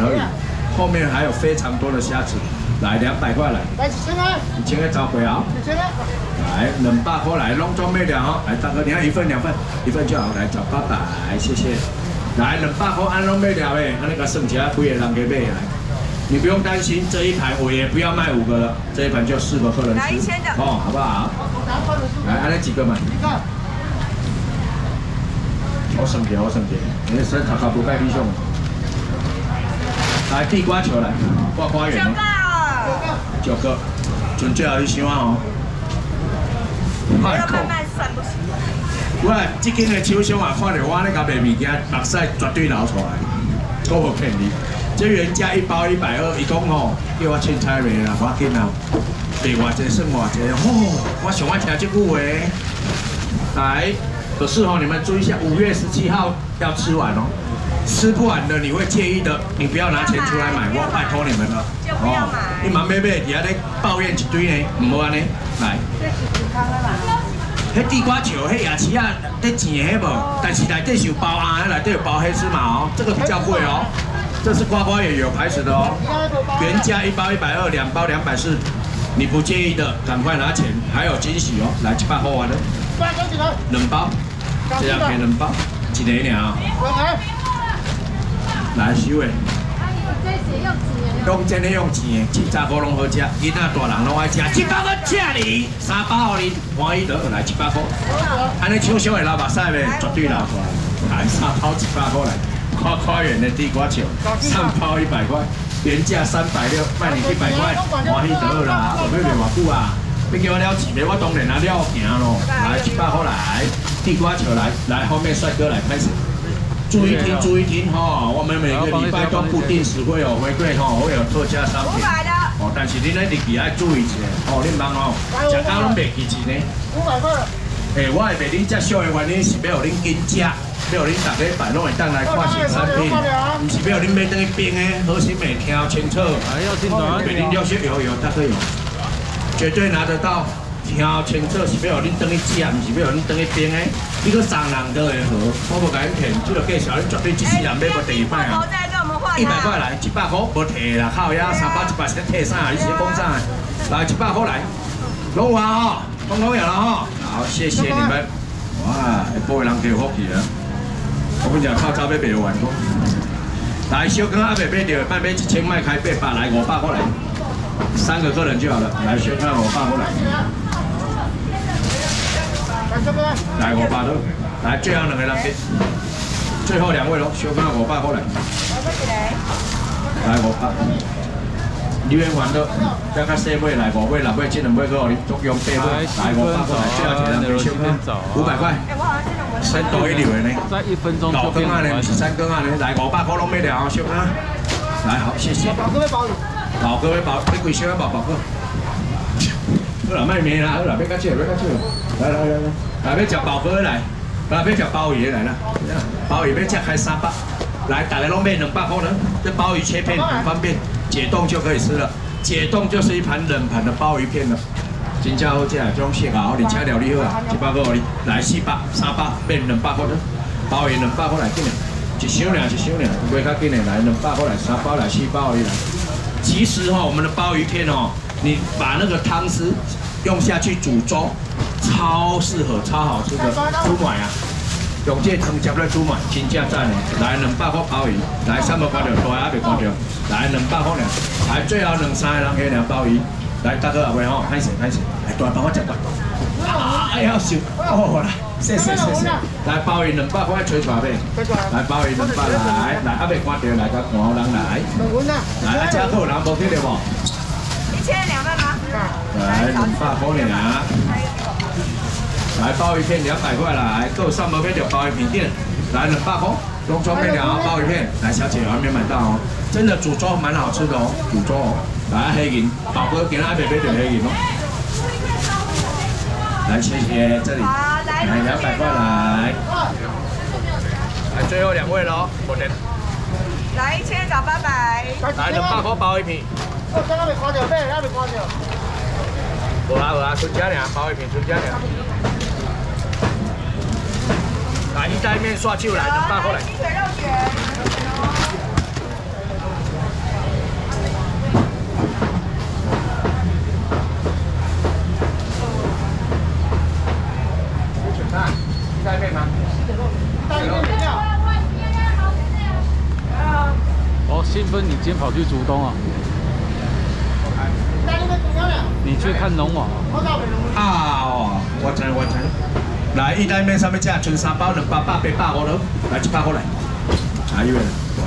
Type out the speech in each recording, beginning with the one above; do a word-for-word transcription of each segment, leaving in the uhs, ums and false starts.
而已，后面还有非常多的虾子。来两百块来， 来一千啊！ 一千个招贵啊！ 一千啊！ 来两百块来，拢装备了哈。来大哥，你看一份两份，一份就好。来找八百，谢谢。来两百块按拢买了诶，安尼个剩下几个人给买来。你不用担心这一盘我也不要卖五个了，这一盘就四个客人吃。来一千的哦，好不好？来，安尼几个嘛？一个。我省钱，我省钱，你身材卡不盖理想。来地瓜球来，挂花园。九个，准最后一想哦。 慢慢算不行。 喂，这间的手商啊，看到我咧甲卖物件，目屎绝对流出来，我无骗你。这原价一包一百二，伊讲吼，叫我凊彩卖啦，我紧啦，卖偌济算偌济。哦，我上爱听这句话。来，可是吼，你们注意一下，五月十七号要吃完哦。吃不完的你会介意的，你不要拿钱出来买，我拜托你们了。 就不要买。 你忙买买，底下咧抱怨一堆呢，唔好安尼。来。这是健康的啦。迄地瓜球，迄牙齿啊，得钱的迄无，但是内底是有包啊，内底有包黑芝麻哦，这个比较贵哦。这是瓜瓜也有牌子的哦，原价一包一百二，两包两百四。你不介意的，赶快拿钱，还有惊喜哦。来，七百块完了。两包，这样给两包，一个尔。来，收诶。用真的用钱的，七十块拢好食，囡仔大人拢爱食。七百块请你，三包你欢喜得来七百块。安尼抢小的流目屎袂，绝对流出来。来三包一百块来，花花园的地瓜球，三包一百块，原价三百六，卖你一百块，欢喜得啦。后尾卖偌久啊？你叫我了钱袂？我当然啊了行咯。来七百块来，地瓜球来，来后面帅哥来开始。注意听，注意听哈！我们每个礼拜都不定时会有回馈哈，会有特价商品。哦，但是你咧日期爱注意一下哦，你忙哦，食到拢袂记钱呢。五百块。诶，我会卖你遮少的原因是要互恁紧食，要互恁逐礼拜拢会当来看新产品，唔是要互恁买等去冰的，好心没听清楚。还要进团。袂恁了解有有，大哥有，绝对拿得到。听清楚是要互恁等去食，唔是要互恁等去冰的。你个商人都会好，我无甲恁骗，这个介绍恁绝对一世人买无第二摆啊！一百块来，一百块无摕啦，靠呀，三百一百先摕啥？你是讲啥？来一百块来，拢有啊吼，拢拢有了吼。好，谢谢你们。哇，下晡的人给福气了。我跟你讲，靠早要卖完。来，小刚还袂买到，卖买一千卖开八百来，五百块来，三个客人就好了。来，小刚五百块来。来五百多，来最后两个人给，最后两位咯，小刚五百块来。来五百，留言完了，再看四位来五位六位，这两位个你足用八位，来五百块来，最后一个人给小刚五百块。先多一流的呢，在一分钟就变完。老羹啊，你三羹啊，你来五百块拢买了，小刚。来好，谢谢。宝哥要包你。宝哥要包，你几小要包宝哥？好啦，卖面啦，好啦，别较少，别较少。来来来来，来要食宝哥来，来要食鲍鱼来啦，鲍鱼要切开三百，来大家拢买两百块呢。这鲍鱼切片很方便，解冻就可以吃了。解冻就是一盘冷盘的鲍鱼片了。真正好食，这种蟹熬，而且料理好啊，一百块互你，来四百、三百变两百块呢。鲍鱼两百块来紧嘞，一箱俩一箱俩，袂较紧嘞，来两百块来，三包来，四包互你来。其实哈、哦，我们的鲍鱼片哦，你把那个汤汁用下去煮粥，超适合，超好吃的。煮糜啊，用这汤汁来煮糜，真正赞嘞！来两百块鲍鱼，来三百块着，大还袂看着，来两百块俩，来最后两三个人给两鲍鱼。来，大哥后尾吼，歹势歹势，来大包我食过。啊，哎呀，受哦啦，谢谢谢谢。来鲍鱼两百块吹出来呗。来鲍鱼两百来，来还袂看着，来甲看好人来。来，啊，这个有人无听到无？ 一千两百吗？ 来两百块俩。来鲍鱼片两百块来，够上门买条鲍鱼片店，来两百块，拢装配两鲍鱼片。来，小姐还没买到哦，真的煮粥蛮好吃的哦，煮粥哦。来黑银，宝哥今仔还袂买到黑银哦。来，谢谢这里，来两百块来。来最后两位喽，我的。 来一千找八百。 来两百块鲍鱼片。 我刚刚没看到，买还没看到。 无啊无啊，春家俩鲍鱼片，春家俩。来意大利面刷酒来，两百块来。鸡腿肉卷。 庆芬，你今天跑去竹东啊？你去看农网啊？哦，我知我知。来，意大利面上面加纯三包两百八百八五了，来一百块来。还有嘞，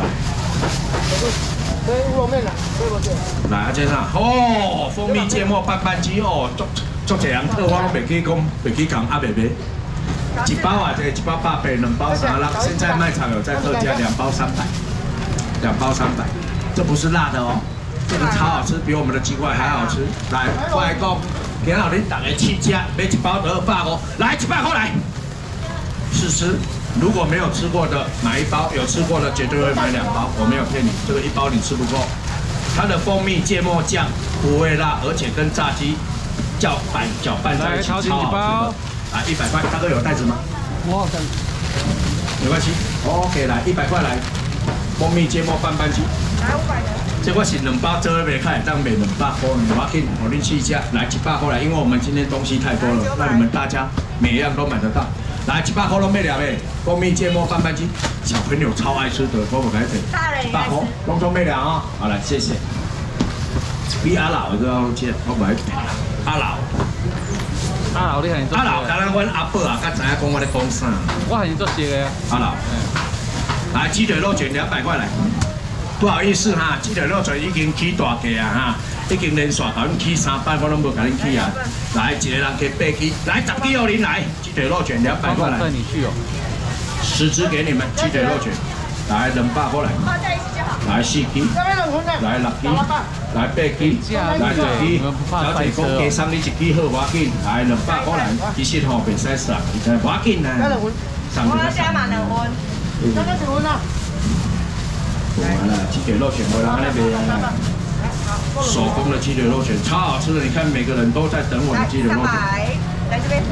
对，乌龙面啦，对不对？ 来，阿姐啥？哦，蜂蜜芥末拌拌鸡哦，足足侪人特我拢袂去讲，袂去讲阿袂买。一包啊，这一包八百，两包三六，现在卖场有在特价，两包三百，两包三百，这不是辣的哦。 这个超好吃，比我们的鸡块还好吃。来，我来讲，今后恁大家七家买一包得二百哦，来一百块来试吃。如果没有吃过的，买一包；有吃过的，绝对会买两包。我没有骗你，这个一包你吃不够。它的蜂蜜芥末酱不会辣，而且跟炸鸡搅拌搅拌在一起，超好吃的。来，一百块，大哥有袋子吗？ 我好像没关系 ，OK， 来一百块来，蜂蜜芥末拌拌鸡。 来五百的。 这我是两包做袂开，当卖两百块，我要紧，我恁试一下，来一百块来，因为我们今天东西太多了，让你们大家每一样都买得到。来一百块拢买了呗，蜂蜜芥末拌拌鸡，小朋友超爱吃的，我不该给。 大人也爱吃。 拢都买了啊，好来谢谢。比阿老都要钱，我不爱骗阿老。 阿老你喊你做。 阿老，刚刚阮阿伯啊，才知影讲我咧讲啥。 我喊你做些个呀。 阿老，来鸡腿肉卷两百块来。 不好意思哈，鸡腿肉卷已经起大价啊哈，已经连续甲恁起三摆，我拢无甲恁起啊。来，一个人给八支，来十支哦，您来，鸡腿肉卷两百块来。 带你去哦。 十支给你们，鸡腿肉卷，来两百块来。 放在一起就好。 来四支，来六支，来八支，来十支。小姐讲加送你一支好，我紧，来两百块来。其实吼袂使送，你知我紧啊。 我要加码两分。 刚刚几分啊？ 完了，鸡腿肉卷回来那边，手工的鸡腿肉卷超好吃的，你看每个人都在等我的鸡腿肉卷。 来这边。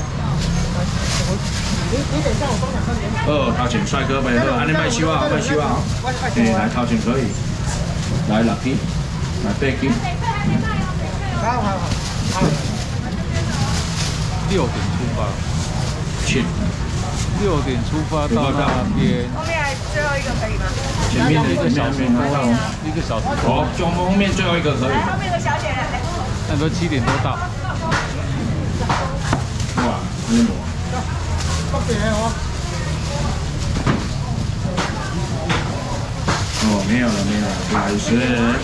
哦，掏钱帅哥没喝，安尼卖收啊，卖收啊。哎，来掏钱可以，来六支，来八支。 好好好。 六点出发。 去。 六点出发到那边。 后面还最后一个可以吗？ 前面的一个小时多， 一个小时多。 哦，中后面最后一个可以。 来，后面有个小姐来。 那都七点多到。 哇，真多。 不给哦。 哦，没有了，没有了，不好意思。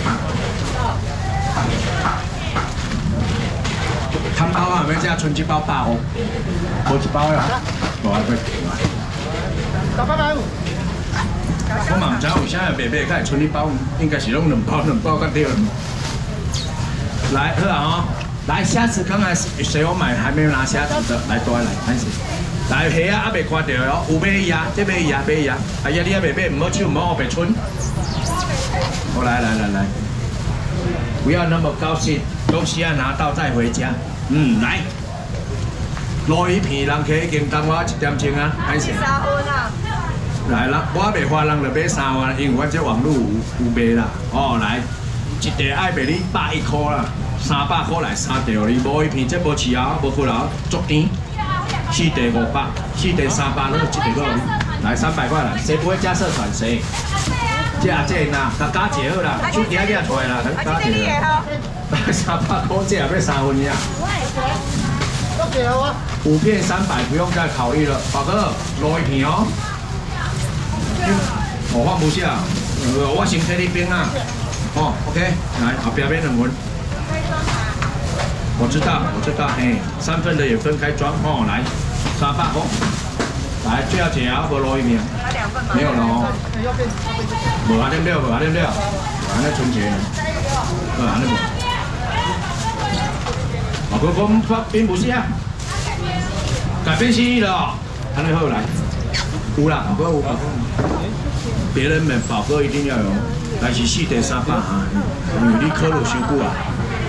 汤包啊，没加春鸡包八哦，好一包呀。 我还会给嘛？ 八百五。 我嘛唔知有啥白白，开剩一包，应该是拢两包，两包干掉了。来，好啊哦，来虾子，刚才谁有买还没有拿虾子的，来多来，开始。来虾啊，还未看到哦，有买呀，这买呀，买呀。哎呀，你还未买，唔好手，唔好白春。我来来来来，不要那么高兴，东西要拿到再回家。嗯，来。 鲈鱼片人客已经等我一点钟啊，还是？ 三分啊！ 来啦，我袂花人就买三碗，因为我这网络有有卖啦。哦，来，一袋爱卖你百一块啦，三百块来三条你鲈鱼片，这无饲啊，无可能足甜。四袋五百，四袋三百，那一袋够你。来三百块来，谁不会加色传谁？这阿姐呐，甲加姐好啦，手机仔出来啦，等加姐啦。来三百块，这也要三分呀。 五片三百，不用再考虑了。宝哥，鲈鱼片哦。我放不下，呃，我先在那边啊。哦 ，OK， 来，后边边两份。我知道，我知道，嘿，三份的也分开装哦。来，三百块。来，最后解啊，无鲈鱼片。没有了哦。无啊，对不对？无啊，对不对？安尼存钱。呃，安尼无。 宝哥，我们并不是啊，改变心意了哦。安尼好来，有啦，宝哥有，宝哥。别人买宝哥一定要有，但是四袋三百哈，因为你考虑伤久啊，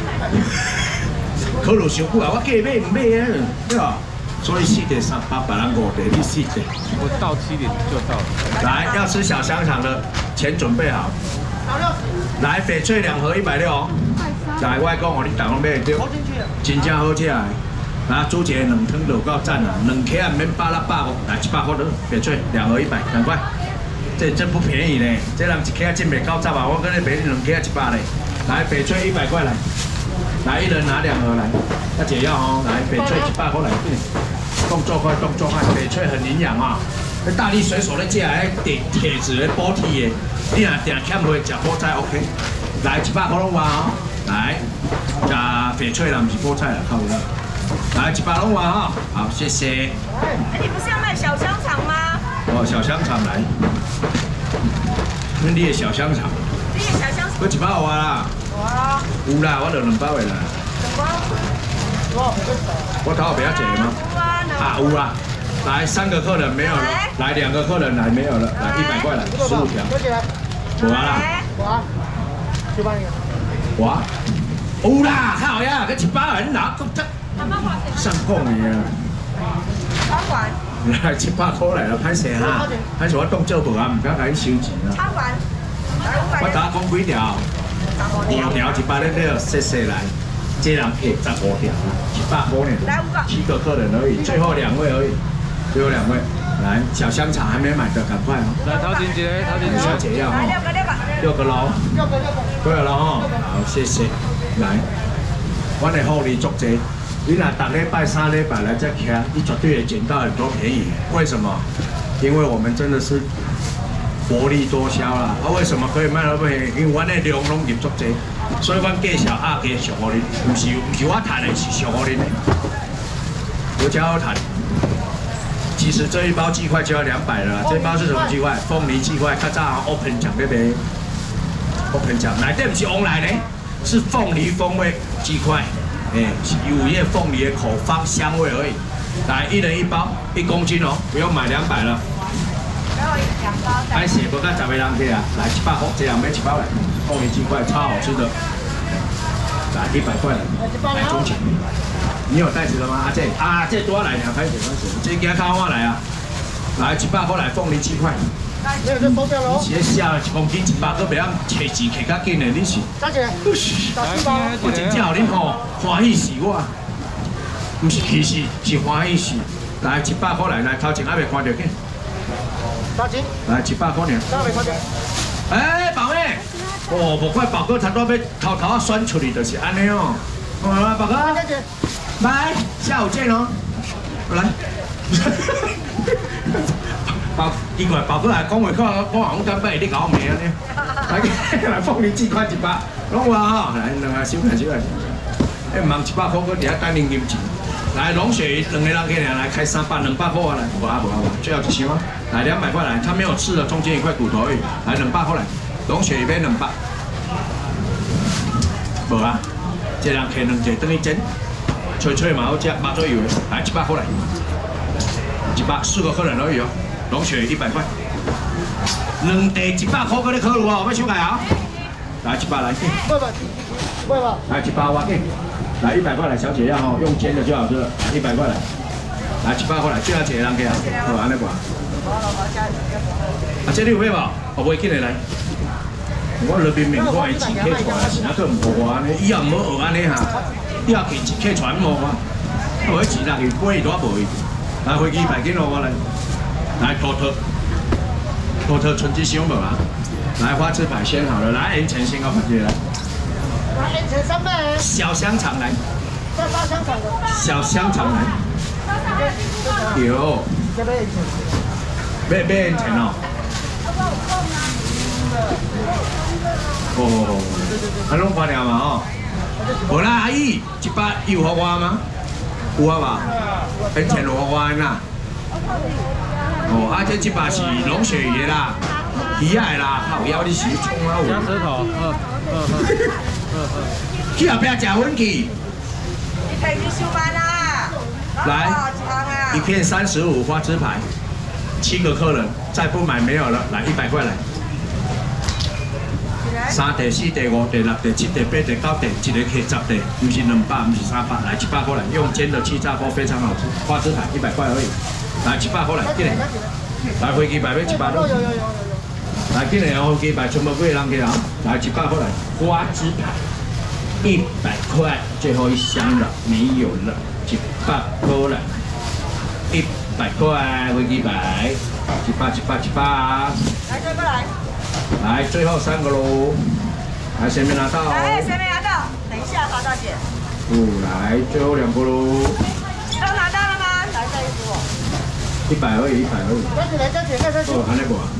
考虑伤久啊，我计买唔买啊，对吧？所以四袋三百，别人五袋，你四袋。 我到七点就到了。 来，要吃小香肠的，钱准备好。来，翡翠两盒一百六哦。 来，我讲哦，你大家买得到，真正好吃的。啊，煮一个两汤就有够赞啦，两客也免百六百五，来一百块的翡翠两盒一百，赶快。 这这不便宜呢，这人一克进袂到十啊，我跟你卖你两克一百嘞。来，翡翠一百块来，来一人拿两盒来，要解药哦。来，翡翠一百块来，动作快，动作快，翡翠很营养啊。那大力水手咧食迄铁铁质的补体的，你若定欠会食菠菜 OK。来一百块拢哇哦，来，食翡翠啦，不是菠菜啦，靠有啦。来一百拢哇哦，好，谢谢。 哎，你不是要卖小香肠吗？ 哦，小香肠来，恁你的小香肠。 你的小香肠。 我一百有啊啦。 哇。 有啦，我就两包的啦。 两包。 我头后不要解吗？啊，有啦。来三个客人没有了，来两个客人来没有了，来一百块来，十五条。有啊啦。 有啊。去帮你。 哇。有啦，靠呀，个一百人拿，这这。上供你啊。 插管。 来一百块来了，歹势哈，歹势我当做无啊，唔敢甲你收钱啊。 插管。 我打讲几条，五条一百六六，谢谢来。这人给十五条，一百块呢，七个客人而已，最后两位而已，最后两位，来小香肠还没买的赶快哦。 来陶晶姐，陶晶姐， 小姐要哦。 六个六个。 六个喽。 六个六个。 对了哦，好谢谢。来，我的福利足济。你若逐礼拜、三礼拜来这徛，你绝对会捡到很多便宜。为什么？因为我们真的是薄利多销啦。啊，为什么可以卖到便宜？因为阮的量拢入足济，所以阮介绍压价俗互恁，唔是唔是我赚的，是俗互恁的。我家好赚。其实这一包鸡块就要两百了，这一包是什么鸡块？凤梨鸡块，较早 open 奖对不对 ？open 奖，内底不是翁来呢，是凤梨风味鸡块。哎，有叶凤梨的口芳香味而已。来，一人一包，一公斤哦，不用买两百了。 然后两包。 还写不干十个人去啊？来一百块，这样买一包来，凤梨鸡块超好吃的。来一百块来，来中钱。你有袋子了吗？阿姐，啊这多来两块钱，块钱，这给他看我来啊。来一百块来凤梨鸡块。 没有就收掉了哦。 直接下一公斤一百个，袂晓摕钱摕较紧的，你是？ 小姐，小四包。 我真正互恁吼欢喜死我，唔是气死，是欢喜死。来一百块来，来头前还未看到见。 多钱？ 来一百块尔。 三未看到。 哎，宝妹，哦，无怪宝哥差不多要偷偷啊选出去，就是安尼哦。来，宝哥， 小姐， 来，下午见哦。来。宝，奇怪，宝哥来讲话，我我好敢买，你搞我命安尼。来，来凤梨鸡块一百，拢有啊吼，来两个小块小块。哎，唔一百块，搁伫遐等零金钱。来，龙雪鱼两个人给你来开三百，两百块啊来，无啊无啊无，最后一箱啊。来两百块来，它没有刺的，中间一块骨头而已。来两百块来，龙雪鱼买两百。无啊，一人摕两只，等于煎，脆脆嘛好食，麻醉油的。来一百块来，一百四个客人而已哦。龙雪一百块，两地一百块，搁你考虑哦，要收起啊？来一百来， 不不，不不， 来一百哇，来一百块来，小姐要哦，用煎的就好吃了，来一百块来，来一百块来，最后一个人给啊，好安尼挂。啊，这你有买无？哦，袂紧的来。我那边面我会自己客出来，是那个唔好我安尼，以后唔好学安尼哈，以后去自客出来唔好我，我钱拿去买多无去，来飞机排紧咯我来。来，托特，托特春季香无啊？来，花枝排先好了，来，盐城先搞反击来。 来，盐城三倍。 小香肠来。 再烧香肠的。 小香肠来。有。 这边盐城。 买买盐城哦。哦，还拢看了嘛吼？无啦，阿姨，一百有互我吗？有啊吧？盐城有互我呐。哦，啊，这一把是龙血鱼啦，鱼仔啦，好腰你是冲啊有。 夹舌头，嗯嗯嗯嗯。 去后壁食粉去。 你可以去上班啦。 来，一片三十五花枝排，七个客人，再不买没有了，来一百块来。三地、四地、五地、六地、七地、八地、九地，一个客十地，不是两百，不是三百，来一百块来，用煎的气炸锅非常好吃，花枝排一百块而已。来一百块来，进来。来飞机牌要一百六。来进来哦，飞机牌全部几个人去啊？来一百块来，花枝排一百块，最后一箱了，没有了，一百块来，一百百块，飞机牌，一百一百一百。 来，再过来。 来，最后三个喽。来，前面拿到。 来，前面拿到。等一下，华大姐。 哦，来，最后两个喽。 都拿到了吗？来，再一组。 一百而已，一百而已。 再起来，再起来，再起来。 哦，还那个啊。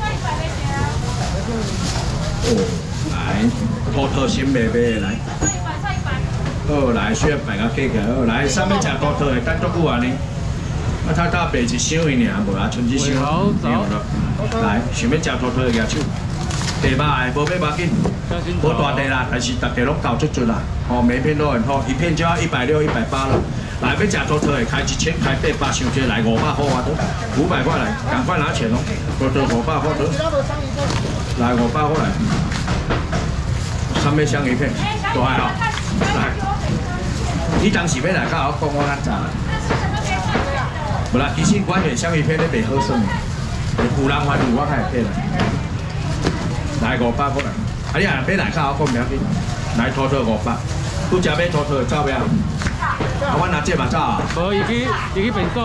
哦，来，土土新买买的来。好，来，需要摆个价格。好，来，上面吃土土的，等足久啊呢？啊，他他卖一箱的尔，无啊，剩一箱。没有了。来，想要吃土土的举手。地巴的，无买要紧，无大地啦，但是大家拢到足准啦。哦，每片都很好，一片就要一百六、一百八了。来，要吃土土的，开一千，开八百，上这来五百块啊，都五百块来，赶快拿钱哦。土土五百块都。来五百块来。三尾香鱼片，大海哦。来，你当时要来甲我讲，我较早啦。无啦，其实阮的香鱼片咧袂好耍的，有人欢喜我较会配啦。来五百过来，啊你啊要来甲我讲袂要紧，来土土五百，拄只要土土走袂啊？啊阮阿姐嘛走啊？ 无，伊去伊去变数。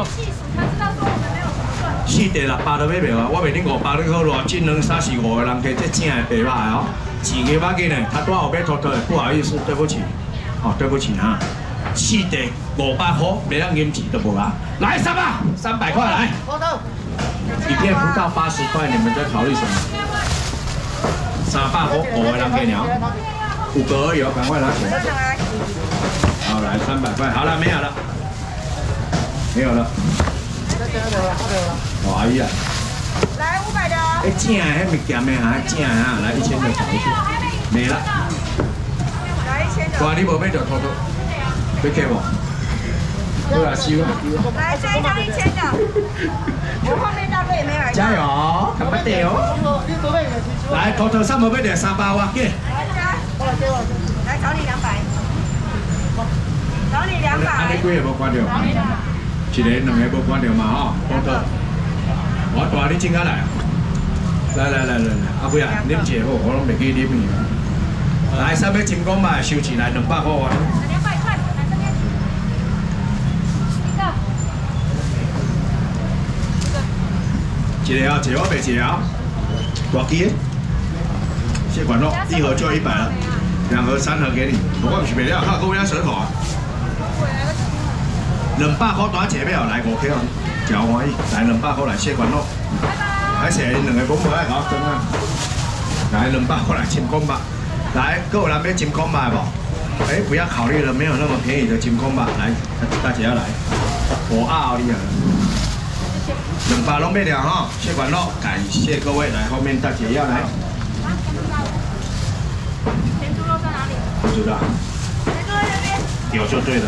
四地六百都买袂啊？我袂恁五百，你好偌斤两三四五个人加这正的白肉的哦，钱个要紧的，他多少买土土的，不好意思，对不起，哦对不起哈。四地五百块，没让银钱都无啊！来三百，三百块来。一片不到八十块，你们在考虑什么？三百块五个人给你，五个而已哦，赶快拿钱。好，来三百块，好了，没有了，没有了。哦，阿姨啊。 来五百的。 哎，正的迄物件的哈，正的哈，来一千就找一去，没了。 来一千的。 哇，你无买就偷偷。要给无？对啊，收啊。 来这一张一千的，我后面大哥也没买。 加油，干不得哦！来，头头上无要点三百哇，给。 来加，来找你两百，找你两百。 安尼几个无关掉？一个、两个无关掉嘛吼，头头。我带你整下来。来来来来来，阿贵啊，啉一个好，我拢袂记啉去。来，上面金光嘛收起来两百块哇。一个啊，一个我卖一个啊，大支的，谢管咯，一盒就一百了，两盒、三盒给你，我不是卖了，还有够人舌头啊。两百块大一个要来五 K 哦，真欢喜，来两百块来谢管咯，而且两个公婆爱搞真啊，来两百块来金光吧，来，各位人买金光吧不？哎，不要考虑了，没有那么便宜的金光吧，来，大姐要来，我傲你啊！两百拢买了哈，谢管咯，感谢各位来，后面大姐要来。 甜猪肉在哪里？ 不知道。 甜猪肉那边。 有就对了。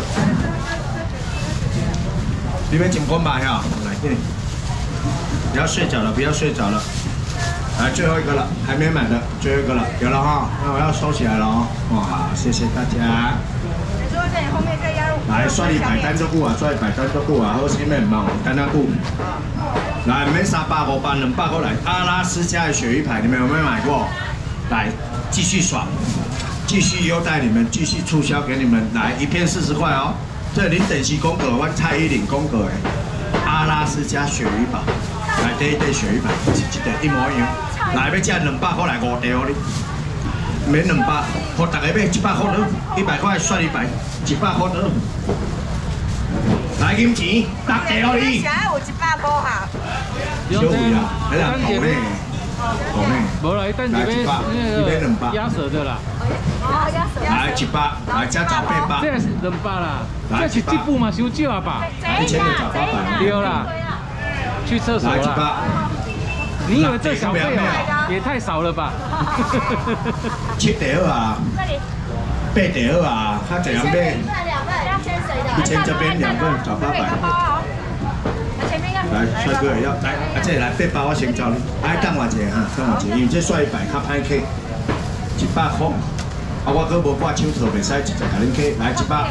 你们金光吧哈，来给你。不要睡着了，不要睡着了。来最后一个了，还没买的，最后一个了，有了哈，那我要收起来了哦。哇，好，谢谢大家。 甜猪肉在你后面再压入。 来，算你摆单就顾啊，算你摆单就顾啊，好前面唔忙，单单顾。来，没三百五百两百过来，阿拉斯加的鳕鱼排，你们有没有买过？来，继续爽，继续优待你们，继续促销给你们。来，一片四十块哦。这林等级宫格，我蔡依林宫格诶，阿拉斯加鳕鱼堡，来第一对鳕鱼排，是一对一模一样。来，要吃两百块来五条你，免两百，互大家买一百块得，一百块算一百，一百块得。来金钱，搭地哦你。 想要有一百块哈。 小贵啊，还是好呢，好呢。 无啦，等这边那个鸭舌的啦。 哦，鸭舌。 来一百，来加找八百。 这是两百啦，这是这部嘛伤少啊吧？ 一千就找八百。 对啦，去厕所来一百。 啦。你以为这小费哦，也太少了吧？ 七条啊，八条啊，他怎样买？一千这边两份找八百。来，帅哥也要来，啊，这来八百我先教你，爱等我一下哈，等我一下，因为这帅一百较歹客，一百块，啊，我搁无挂手套，袂使直接甲恁客，来一百。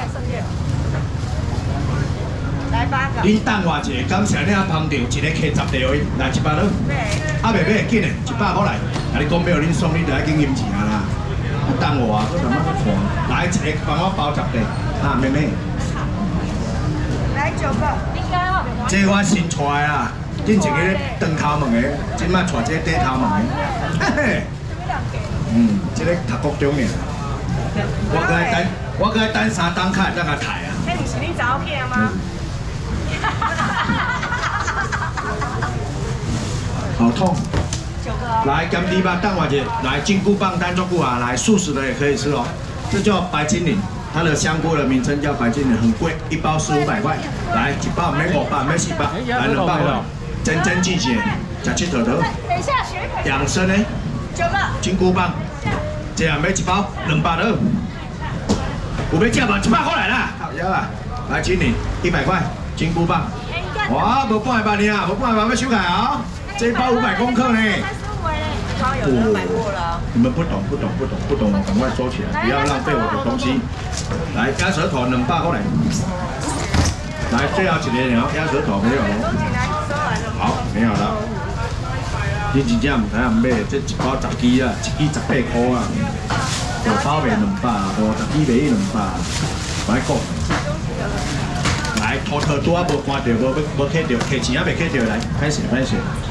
来八个。 恁等我一下，感谢你啊，捧场，一个客十条的，来一百了。啊，袂买紧的，一百块来，啊，你讲没有恁送，你就爱紧银钱啊啦。啊，等我啊，搁怎么去看？来一个帮我包十个，啊，妹妹。 来来九个，应该哦。 这我新出的啦，顶一个长头毛的，今摆带这个短头毛的。嘿嘿。嗯，这个读国中的。我搁来等，我搁来等三档卡，等下抬啊。 那不是你早起吗？ 好痛。 九个。 来，甘地吧，蛋瓦姐，来金菇棒单做菇啊，来素食的也可以吃哦。这叫白金鳞，它的香菇的名称叫白金鳞，很贵，一包四五百块。来，一包没五包，没四包，来两包了。真真季节，吃七头头。 等一下，学养生呢？ 九个。 金菇棒，这样买一包两百二。有要吃吗？一百块来啦，好呀啦，来金鳞一百块，金菇棒。哇，无半百呢啊，无半百要收起来啊。 这一包五百公克呢。 有人买过了。 你们不懂，不懂，不懂，不懂，赶快收起来，不要浪费我的东西。来，鸭舌头两百过来。来，最后一个然后鸭舌头没有了。好，没有了。你真正唔知影买，这一包十支啊，一支十八块啊。大包卖两百，五十支卖两百，歹讲。来，头头拄啊无看到，无无摕到，摕钱也未摕到，来，歹势歹势。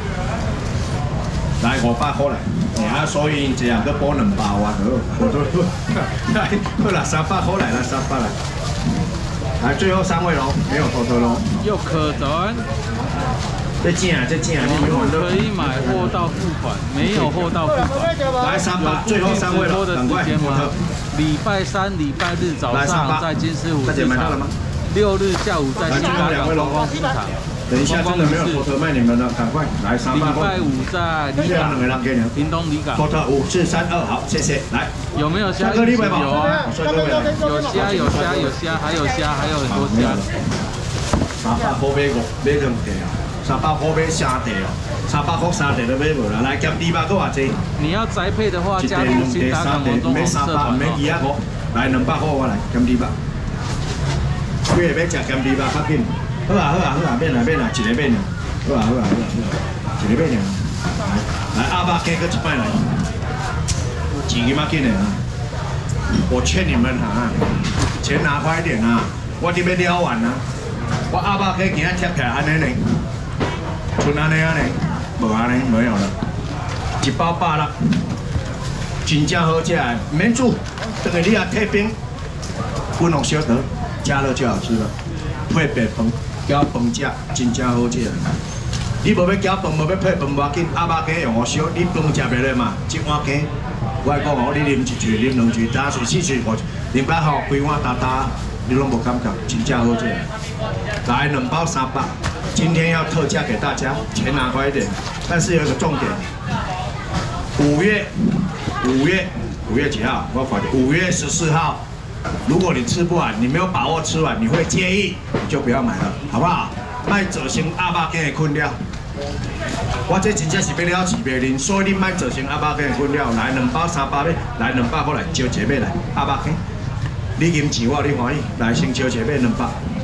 来五百块来，啊，所以这样个补两百万好，我都来，好啦，三百块来了，三百来。来，最后三位喽，没有头头喽。 又可转。 这正啊，这正啊，你们可以买货到付款，没有货到付款。 来三百，最后三位了，赶快。 礼拜三、礼拜日早上在金狮湖市场，六日下午在新港港观光市场。 等一下，真的没有头头卖你们了，赶快来三百块。 礼拜五在李港，两个人给你。 屏东李港。 头头五四三二，好，谢谢。来， 有没有虾？ 有啊， 帅哥有虾，有虾，有虾，还有虾，还有很多虾。 三百块买五，买两地啊，三百块买三地哦，三百块三地都买无啦。来，减二百个偌济？ 你要宅配的话，加入新达港网中红社团。 买二啊五，来两百块我来，减二百。几个要食减二百，较紧。 好啊好啊好啊，免啦免啦，一个免啦。好啊好啊好啊好啊，一个免啦。来，来阿爸给个一摆来，钱嘛紧的啊！我劝你们啊，钱拿快一点啊！我这边撩完啊，我阿爸给今仔贴起来安尼呢，剩安尼安尼，无安尼没有了，一包百六，真正好吃，免煮，等下你也退冰，温用小得，加热就好吃了，配白饭。 搅饭食真正好食，你无要搅饭，无要配饭，无要紧。阿爸鸡用我烧，你饭食袂落嘛？一碗鸡，我讲哦，你啉一嘴，啉两嘴，三嘴、四嘴、五嘴，啉饱后规碗打打，你拢无感觉，真正好食。来两包三百，今天要特价给大家，钱拿快一点。但是有一个重点，五月，五月，五月几号？我发觉五月十四号。 如果你吃不完，你没有把握吃完，你会介意，你就不要买了，好不好？卖造成阿爸给你困了。我这真正是要了钱袂啉，所以你卖造成阿爸给你困了。来两包三百买，来两百过来招一个买来，阿爸给，你赢钱我你欢喜，来先招一个买两百。